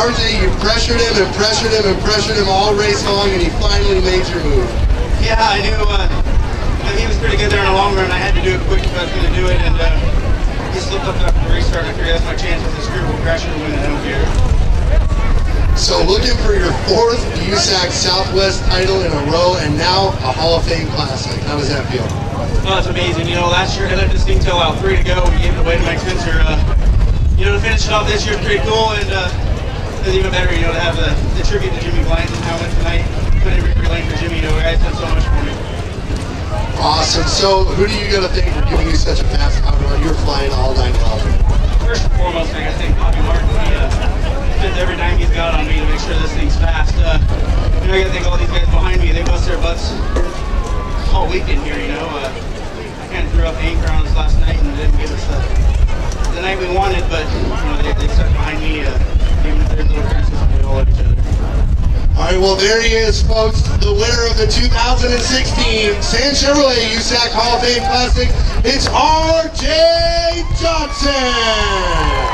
RJ, you pressured him and pressured him and pressured him all race long, and he finally made your move. Yeah, I knew he was pretty good there in the long run. I had to do it quick if I was going to do it, and he slipped up after the restart. I figured that's my chance with the screwball crasher to win it. I don't care. So looking for your 4th USAC Southwest title in a row, and now a Hall of Fame Classic. How does that feel? Oh, it's amazing. You know, last year I let this thing till out 3 to go. We gave it away to Mike Spencer. You know, to finish it off this year is pretty cool, and it's even better, you know, to have the tribute to Jimmy Blyant and how I went tonight. Put in victory lane for Jimmy. You know, guys done so much for me. Awesome. So who do you got to thank for giving you such a fast outrun? You're flying all night long. First and foremost, I got to thank Bobby Martin. He spends every dime he's got on me to make sure this thing's fast. You know, I got to thank all these guys behind me. They bust their butts all weekend here, you know. I kind of threw up the anchor on us last night and didn't give us the night we wanted, but you know, they stuck behind me, even if there's little criticism, we all love each other. All right, well, there he is, folks, the winner of the 2016 Sand Chevrolet USAC Hall of Fame Classic. It's RJ Johnson.